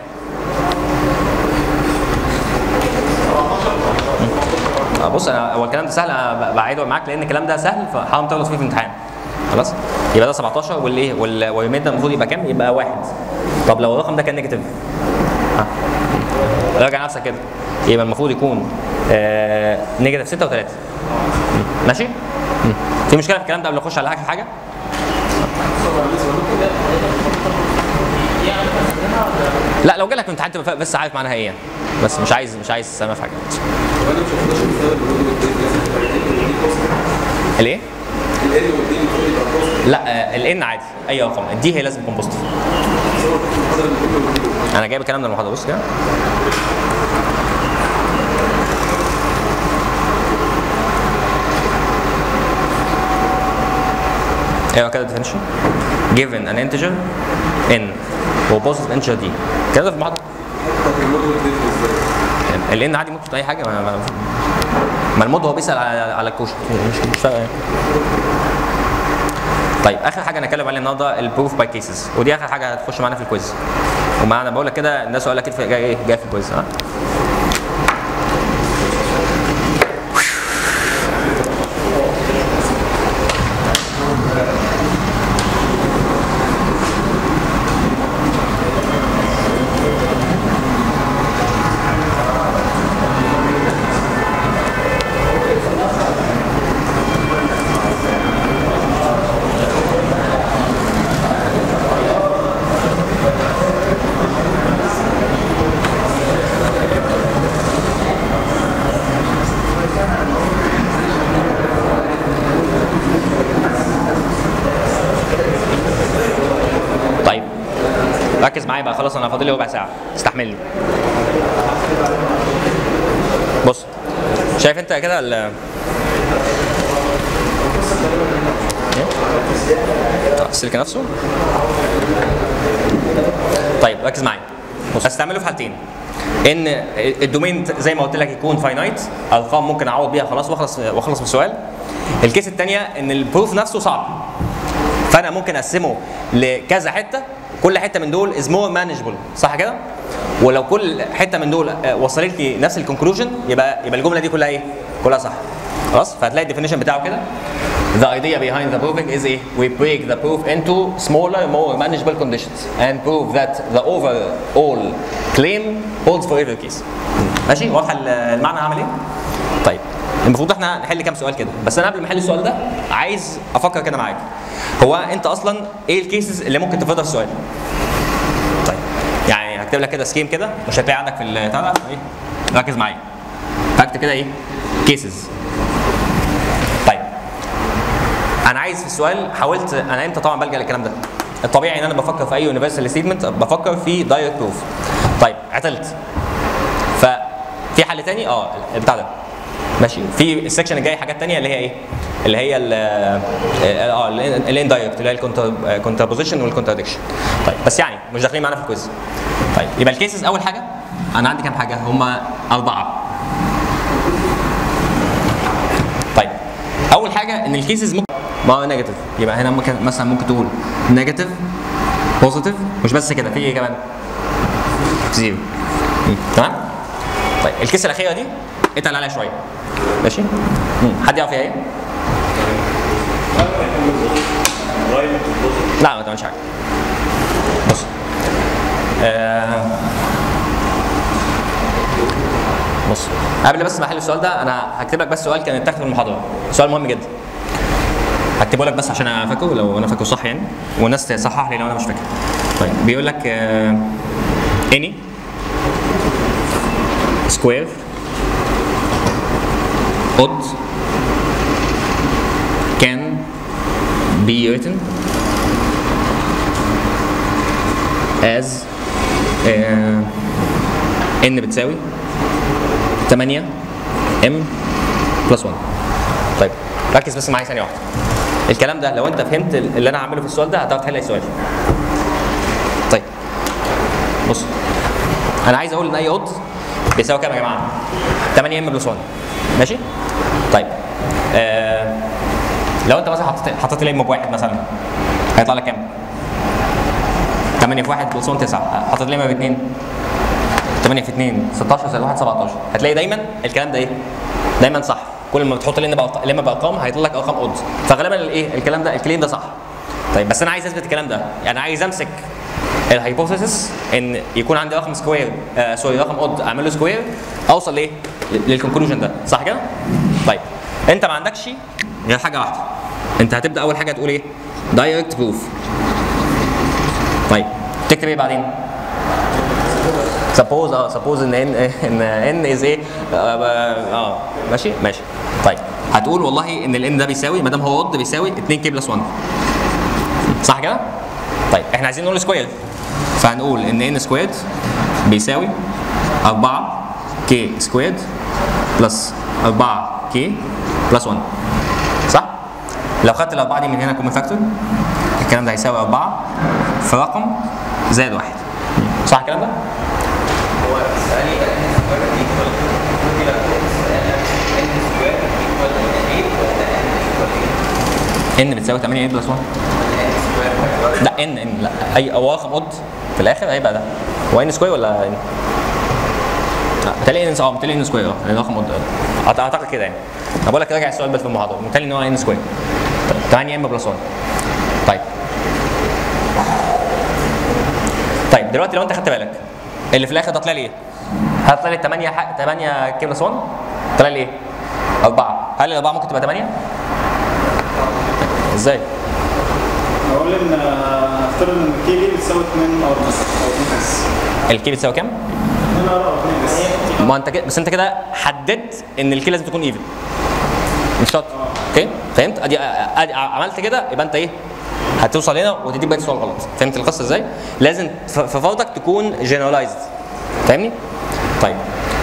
بص انا هو الكلام ده سهل، انا بعيده معاك لان الكلام ده سهل فحاول تغلط فيه في الامتحان. خلاص؟ يبقى ده 17 والايه واليومين ده المفروض يبقى كام؟ يبقى 1. طب لو الرقم ده كان نيجاتيف راجع نفسك كده، يبقى المفروض يكون نيجاتيف 6 و3. ماشي؟ في مشكله في الكلام ده قبل ما نخش على حاجه؟ لا لو جالك امتحان تبقى بس عارف معناها ايه يعني. بس مش عايز تسمع في حاجه. الايه؟ لا الان عادي اي رقم، الدي هي لازم تكون بوزيتيف. انا جايب الكلام ده من المحاضره بص كده. ايوه كده definition given an integer n وبوزيتيف integer d كده في المحاضره. الان عادي ممكن اي حاجه، ما المود هو بيسال على الكوشن مش فاهم يعني. طيب اخر حاجه هنتكلم عليها النهارده البروف باي كيسز، ودي اخر حاجه هتخش معانا في الكويز. ومعانا بقول لك كده ده سؤال اكيد جاي في الكويز. ها ركز معايا بقى خلاص، انا فاضل لي ربع ساعه استحملني. بص شايف انت كده السلك نفسه. طيب ركز معايا، بص هستعمله في حالتين. ان الدومين زي ما قلت لك يكون فاينايت، ارقام ممكن اعوض بيها خلاص واخلص من السؤال. الكيس الثانيه ان البروف نفسه صعب، فانا ممكن اقسمه لكذا حته، كل حته من دول از مور مانجبل، صح كده؟ ولو كل حته من دول وصلت لي نفس الكونكلوجن يبقى الجمله دي كلها ايه؟ كلها صح. خلاص؟ فهتلاقي الديفينيشن بتاعه كده. The idea behind the proving is ايه؟ We break the proof into smaller, more manageable conditions and prove that the overall claim holds for every case. ماشي؟ واضحه المعنى هعمل ايه؟ طيب المفروض احنا نحل كام سؤال كده، بس انا قبل ما احل السؤال ده عايز افكر كده معاك. هو انت اصلا ايه الكيسز اللي ممكن تفرضها في السؤال؟ طيب يعني هكتب لك كده سكيم كده، مش هتلاقي عندك في البتاع ده ايه؟ ركز معايا. فاكتب كده ايه؟ كيسز. طيب انا عايز في السؤال حاولت، انا امتى طبعا بلجأ للكلام ده؟ الطبيعي ان انا بفكر في اي يونيفرسال ستيتمنت بفكر في دايركت بروف. طيب عطلت. ففي حل تاني البتاع ده. ماشي؟ في السكشن الجاي حاجات تانية اللي هي ايه؟ اللي هي الاندايركت اللي هي الكونتربوزيشن والكونتراديكشن. طيب بس يعني مش داخلين معانا في الكويز. طيب يبقى الكيسز اول حاجه انا عندي كام حاجه؟ هم 4. طيب اول حاجه ان الكيسز ممكن ما هو نيجاتيف، يبقى هنا ممكن تقول نيجاتيف بوزيتيف، مش بس كده، في ايه كمان؟ زيرو. تمام؟ طيب الكيس الاخيره دي اتقل عليها شويه. ماشي؟ حد يعرف ايه؟ لا ما تعملش حاجه. بص بص قبل بس ما احل السؤال ده انا هكتب لك بس سؤال كان اتاخد في المحاضره، سؤال مهم جدا. هكتبه لك بس عشان انا فاكره، لو انا فاكره صح يعني، والناس تصحح لي لو انا مش فاكر. طيب بيقول لك any square odd can be written as n بتساوي 8 m plus 1. طيب ركز بس معايا ثانيه واحده. الكلام ده لو انت فهمت اللي انا هعمله في السؤال ده هتعرف تحل اي سؤال. طيب بص انا عايز اقول ان اي odd بيساوي كام يا جماعه؟ 8 m plus 1. ماشي؟ طيب لو انت مثلا حطيت الام بواحد مثلا هيطلع لك كام؟ 8 في 1 بلس 1 9. حطيت الام ب2 8 في 2 16 زائد 1 17. هتلاقي دايما الكلام ده ايه؟ دايما صح. كل ما بتحط الام بارقام هيطلع لك ارقام اود. فغالبا الايه؟ الكلام ده الكليم ده صح. طيب بس انا عايز اثبت الكلام ده، يعني عايز امسك الهايبوثيسيس ان يكون عندي رقم سكوير رقم اود اعمل له سكوير اوصل لايه؟ للكونكلوجن ده، صح كده؟ طيب انت ما عندكش غير حاجه واحده. انت هتبدا اول حاجه تقول ايه؟ دايركت بروف. طيب تكتب ايه بعدين؟ سبوز ان از ايه؟ ماشي. طيب هتقول والله ان الان ده بيساوي، ما دام هو اود بيساوي 2 كي بلس 1، صح كده؟ طيب احنا عايزين نقول سكوير، فهنقول ان ان سكوير بيساوي 4 كي سكوير بلس 4 كي بلس 1، صح؟ لو خدت الاربعه دي من هنا كومن فاكتور الكلام ده هيساوي 4 في رقم زائد 1، صح الكلام ده؟ هو السؤال يبقى ان سكوير ايكوال كده ان سكوير ايكوال 8 ولا ان ايكوال ان بتساوي 8 بلس 1. ان سكوير لا ان لا اي رقم اود في الاخر هيبقى ده. هو ان سكوير ولا ان؟ بالتالي ان سكوير يعني رقم اود اعتقد كده يعني. انا بقول لك راجع السؤال بس في المحاضره، بالتالي ان هو ان سكوير 8 ام بلس 1. طيب دلوقتي لو انت خدت بالك اللي في الاخر ده طلع لي ايه؟ هطلع لي 8 كي بلس 1 طلع لي ايه؟ 4. هل ال4 ممكن تبقى 8؟ ازاي؟ اقول ان افترض ان الكي دي بتساوي 2 ار مثلا او 2 اس. الكي بتساوي كام؟ 2 ار او 2 اس. ما انت كده، بس انت كده حددت ان الكي لازم تكون ايفن، مش شرط. اوكي؟ فهمت؟ ادي عملت كده يبقى انت ايه؟ هتوصل هنا وتديك بقى السؤال غلط. فهمت القصه ازاي؟ لازم في فرضك تكون جنرالايزد، فاهمني؟ طيب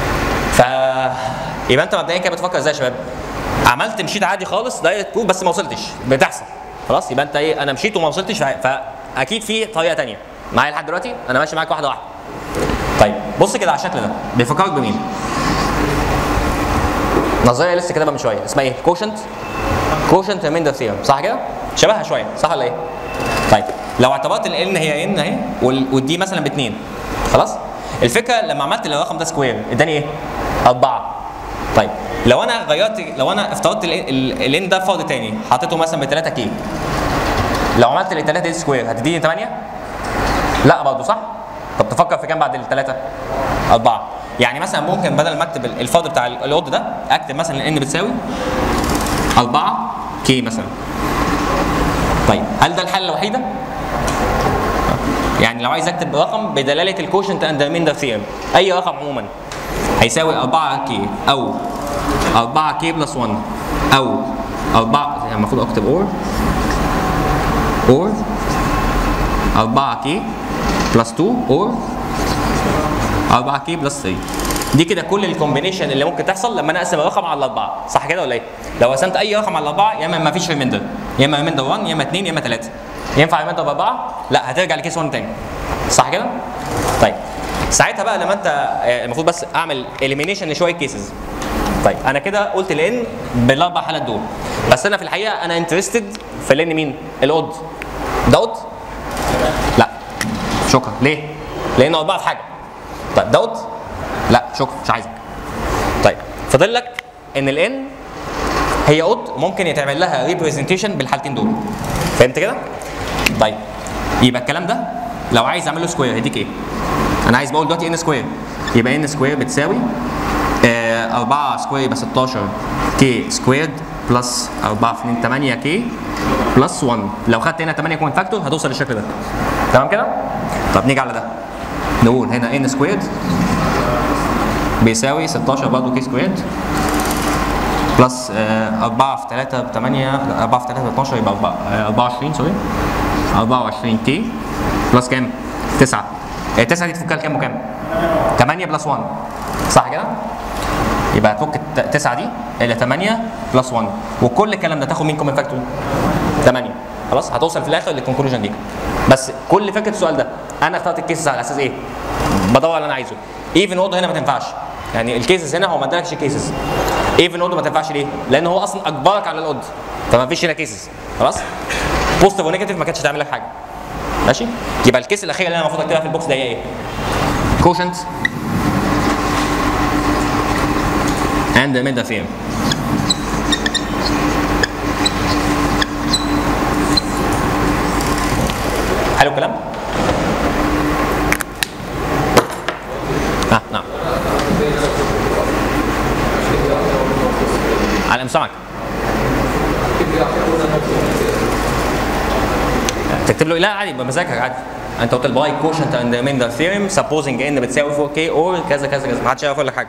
يبقى انت مبدئيا كده بتفكر ازاي يا شباب؟ مشيت عادي خالص دايركت بروف بس ما وصلتش، بتحصل خلاص. يبقى انت ايه؟ انا مشيت وما وصلتش، فاكيد في طريقه ثانيه. معايا لحد دلوقتي؟ انا ماشي معاك واحده واحده. طيب بص كده على الشكل ده بيفكرك بمين؟ نظريه لسه كده من شويه اسمها ايه؟ كوشنت ريميندر ثيورم، صح كده؟ شبهها شويه، صح ولا ايه؟ طيب لو اعتبرت الان هي ان اهي والدي مثلا ب2، خلاص؟ الفكره لما عملت الرقم ده سكوير اداني ايه؟ 4. طيب لو انا افترضت الان ده فرض تاني حطيته مثلا ب3 كي، لو عملت ال3 دي سكوير هتديني 8؟ لا برضه، صح؟ طب تفكر في كام بعد ال3؟ 4. يعني مثلا ممكن بدل ما اكتب الفرض بتاع الاود ده اكتب مثلا الان بتساوي 4 كي مثلا. طيب هل ده الحل الوحيده؟ يعني لو عايز اكتب رقم بدلاله الكوشنت اند ريميندر ثيورم، اي رقم عموما هيساوي 4 كي او 4 كي بلس 1 او 4، يعني المفروض اكتب اور 4 كي بلس 2 اور 4 كي بلس 3. دي كده كل الكومبينيشن اللي ممكن تحصل لما انا اقسم الرقم على 4، صح كده ولا ايه؟ لو قسمت اي رقم على 4 يا اما ما فيش ريميندر، يا اما ريميندر 1 يا اما 2 يا اما 3. ينفع ريميندر ب4؟ لا، هترجع لكيس 1 تاني، صح كده؟ طيب ساعتها بقى لما انت المفروض بس اعمل اليمينيشن لشويه كيسز. طيب انا كده قلت الان بالاربع حالات دول، بس انا في الحقيقه انا انترستد في الان مين؟ الاود. ده اود؟ لا شكرا. ليه؟ لان 4 في حاجه. طيب ده اود؟ لا شكرا مش عايزك. طيب فاضل لك ان الان هي اود ممكن يتعمل لها ريبريزنتيشن بالحالتين دول. فهمت كده؟ طيب يبقى الكلام ده لو عايز اعمل له سكوير هيديك ايه؟ انا عايز بقول دلوقتي ان سكوير، يبقى ان سكوير بتساوي 4 سكوير يبقى 16 كي سكويرد بلس 4 في 2 8 كي بلس 1. لو خدت هنا 8 كومن فاكتور هتوصل للشكل ده. تمام كده؟ طب نيجي على ده نقول هنا ان سكويرد بيساوي 16 برضه كي سكويرد بلس 4 في 3 ب 8 4 في 3 ب 12 يبقى 24 سوري 24 كي بلس كام؟ 9. 9 دي تفكها لكام وكام؟ 8 بلس 1، صح كده؟ يبقى هتفك 9 دي الى 8 بلس 1، وكل الكلام ده تاخد مين كومن فاكتور؟ 8. خلاص هتوصل في الاخر للكونكلوجن دي. بس كل فكره السؤال ده انا اخترت الكيسز على اساس ايه؟ بدور على اللي انا عايزه. ايفن اود هنا ما تنفعش، يعني الكيسز هنا هو ما ادالكش كيسز. ايفن اود ما تنفعش ليه؟ لان هو اصلا اجبرك على الاود. فما فيش هنا كيسز خلاص. بوزيتيف ونيجاتيف ما كانتش تعمل لك حاجه ماشي. يبقى الكيس الاخيره اللي انا المفروض اكتبها في البوكس ده هي ايه؟ كوشنت and the Mendel theorem. حلو الكلام؟ نعم. على سامعك. تكتب له لا عادي بمزاجك عادي. انت قلت الباي كوشنت اند ميندل ثيورم سبوزنج ان بتساوي 4K اور كذا كذا كذا، ما حدش يعرف يقول لك حاجه.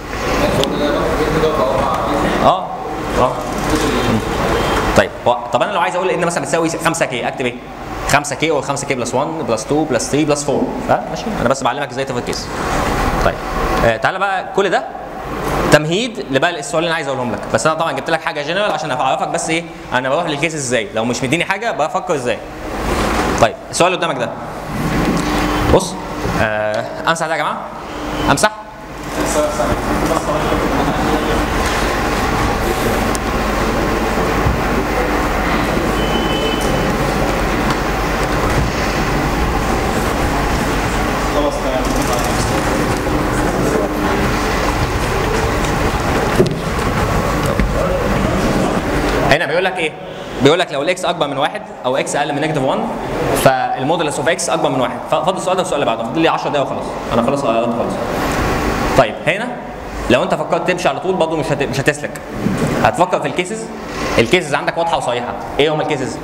طيب طب انا لو عايز اقول ان مثلا بتساوي 5K اكتب ايه؟ 5K او 5K بلس 1 بلس 2 بلس 3 بلس 4 ماشي. انا بس بعلمك ازاي تاخد كيس. طيب تعالى بقى كل ده تمهيد لبقى السؤال اللي انا عايز اقولهم لك، بس انا طبعا جبت لك حاجه جنرال عشان اعرفك بس ايه انا بروح للكيس ازاي، لو مش مديني حاجه بفكر ازاي. طيب السؤال اللي قدامك ده بص امسح ده يا جماعه، امسح خلاص تمام. هنا بيقول لك ايه؟ بيقول لك لو الاكس اكبر من واحد او اكس اقل من نيجاتيف 1 فالمودولس اوف اكس اكبر من واحد. فاضل السؤال ده والسؤال اللي بعده، فاضل لي 10 دقايق وخلاص، انا خلاص قربت خالص. طيب هنا لو انت فكرت تمشي على طول برضه مش هتسلك. هتفكر في الكيسز، الكيسز عندك واضحه وصريحه. ايه هم الكيسز؟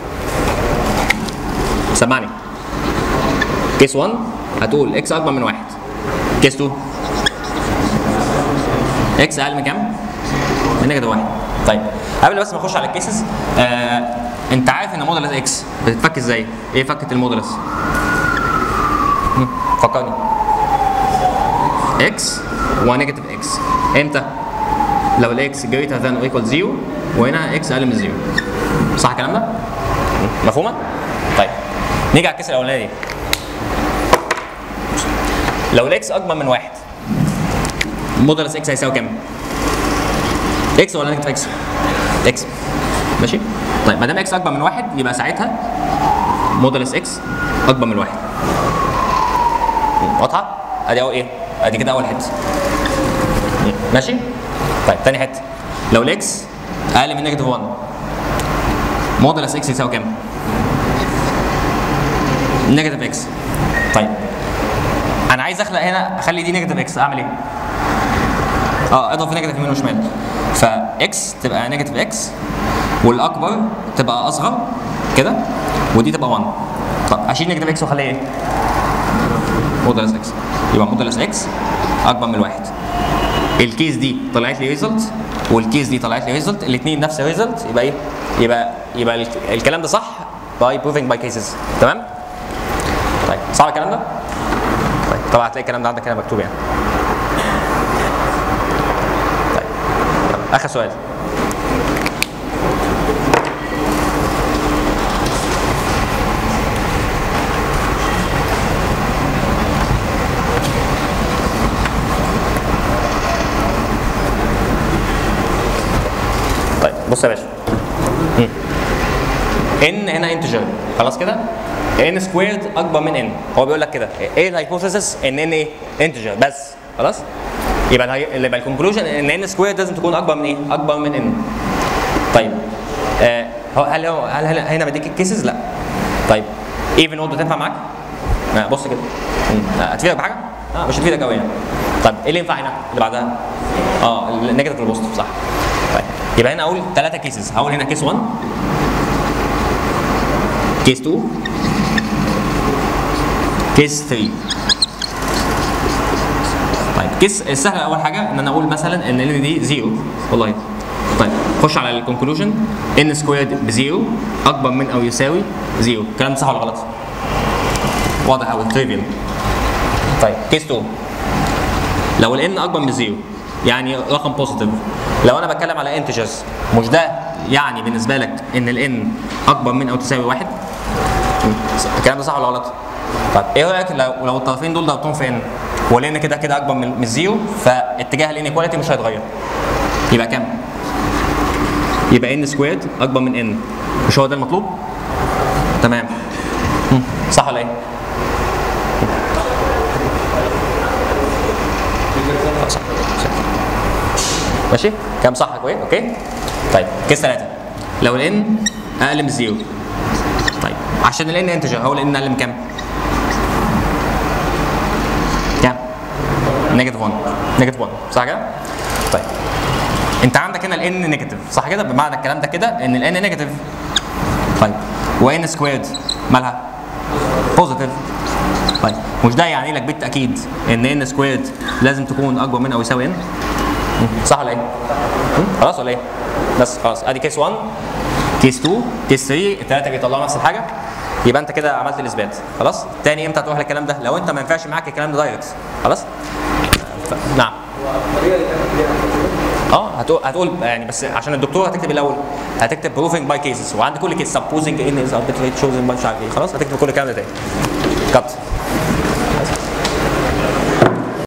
سمعني. كيس 1 هتقول اكس اكبر من واحد. كيس 2 اكس اقل من كام؟ من نيجاتيف 1. طيب قبل بس ما نخش على الكيسز انت عارف ان مودولس اكس بتتفك ازاي؟ ايه فكه المودولس؟ فكرني. اكس ونيجاتيف اكس امتى؟ لو الاكس جريتر ذان او ايكوال 0 وهنا اكس اقل من 0. صح الكلام ده؟ مفهومه؟ طيب نيجي على الكيس الاولانيه دي. لو الاكس اكبر من واحد مودولس اكس هيساوي كام؟ اكس ولا نيجاتيف اكس؟ اكس ماشي؟ طيب ما دام اكس اكبر من واحد يبقى ساعتها مودولس اكس اكبر من واحد. واضحه؟ ادي اول ايه؟ ادي كده اول حته. ماشي؟ طيب تاني حته لو الاكس اقل من نيجاتيف 1 مودولس اكس يساوي كام؟ نيجاتيف اكس. طيب انا عايز اخلق هنا اخلي دي نيجاتيف اكس، اعمل ايه؟ اضرب في نيجاتيف يمين وشمال. فاكس تبقى نيجاتيف اكس والاكبر تبقى اصغر كده ودي تبقى 1. طب اشيل نيجاتيف اكس واخليها ايه؟ مودولس اكس. يبقى مودولس اكس اكبر من الواحد. الكيس دي طلعت لي ريزلت والكيس دي طلعت لي ريزلت، الاثنين نفس الريزلت، يبقى ايه؟ يبقى الكلام ده صح باي بروفينج باي كيسز. تمام؟ طيب صعب الكلام ده؟ طيب طبعا هتلاقي الكلام ده عندك هنا مكتوب يعني. طيب يلا اخر سؤال. طيب بص يا باشا. ان هنا انتجر خلاص كده؟ ان سكويرد اكبر من ان. هو بيقول لك كده ايه الهايبوثيسيس؟ ان ان ايه؟ انتجر بس خلاص؟ يبقى الكونكلوجن ان ان سكويرد لازم تكون اكبر من ايه؟ اكبر من ان. طيب هل هنا بديك الكيسز؟ لا. طيب ايفن اود تنفع معاك؟ بص كده هتفيدك بحاجه؟ مش هتفيدك قوي يعني. طيب ايه اللي ينفع هنا؟ اللي بعدها؟ النيجاتيف والبوزيتيف صح. طيب يبقى هنا اقول 3 كيسز. هقول هنا كيس 1 كيس 2 كيس 3. طيب كيس السهله اول حاجه ان انا اقول مثلا ان ان دي 0 والله. طيب خش على الكونكلوجن ان سكويرد بزيرو اكبر من او يساوي 0. الكلام ده صح ولا غلط؟ واضح قوي تريفيال. طيب كيس 2 لو الان اكبر من 0 يعني رقم بوزيتيف. لو انا بتكلم على انتجرز مش ده يعني بالنسبه لك ان الان اكبر من او تساوي 1؟ الكلام ده صح ولا غلط؟ طيب ايه رايك لو الطرفين دول ضربتهم في ان ولان كده كده اكبر من 0 فاتجاه الانيكواليتي مش هيتغير. يبقى كام؟ يبقى ان سكويرد اكبر من ان، مش هو ده المطلوب؟ تمام. صح ولا ايه؟ صح. ماشي؟ كام صح كويس؟ اوكي؟ طيب كيس 3 لو الان اقل من 0. طيب عشان الان انتجر هو الان اقل من كام؟ كام؟ نيجاتيف 1. نيجاتيف 1 صح كده؟ طيب انت عندك هنا الان نيجاتيف صح كده؟ بمعنى الكلام ده كده ان الان نيجاتيف. طيب وان سكويرد مالها؟ بوزيتيف. طيب مش ده يعني لك بالتاكيد ان ان سكويرد لازم تكون اكبر من او يساوي ان؟ صح ولا ايه؟ خلاص ولا ايه؟ بس خلاص ادي كيس 1 كيس 2 كيس 3 الثلاثه بيطلعوا نفس الحاجه، يبقى انت كده عملت الاثبات. خلاص تاني امتى هتروح للكلام ده؟ لو انت ما ينفعش معاك الكلام ده دايركت. خلاص؟ نعم. هتقول يعني بس عشان الدكتور هتكتب الاول هتكتب بروفنج باي كيسز، وعند كل كيس سبوزنج ان از اربيتريت تشوزن مش عارف ايه. خلاص هتكتب كل الكلام ده تاني. كات.